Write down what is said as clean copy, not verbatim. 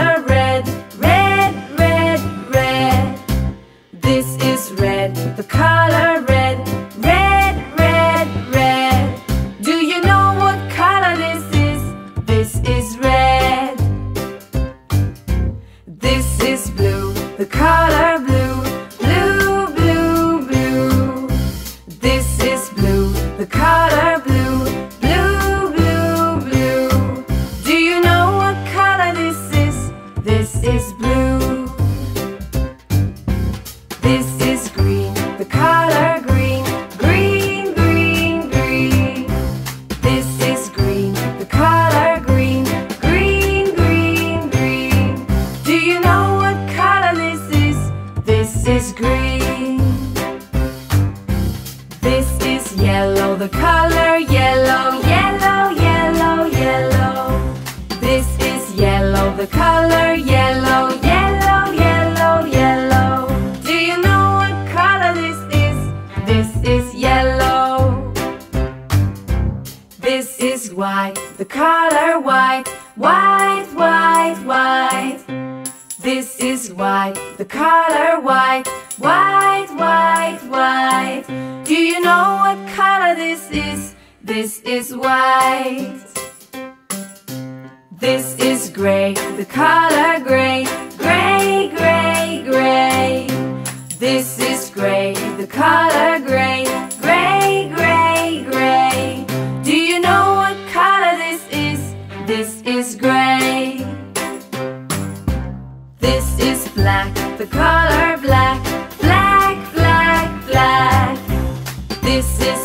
color red, red, red, red. This is red, the color red, red, red, red. Do you know what color this is? This is red. This is blue, the color blue, blue, blue, blue. This is blue, the color blue, blue, blue, blue. Do you know what color this is? This is blue. This is green, the color green, green, green, green. This is green, the color green, green, green, green. Do you know what color this is? This is green. This is yellow, the color yellow, yellow, yellow, yellow. This is yellow, the color yellow, yellow, yellow, yellow. Do you know what color this is? This is yellow. This is white, the color white, white, white, white. This is white, the color white, white, white, white. Do you know what color this is? This is white. This is gray, the color gray, gray, gray, gray. This is gray, the color gray, gray, gray, gray. Do you know what color this is? This is gray. This is black, the color black, black, black, black. This is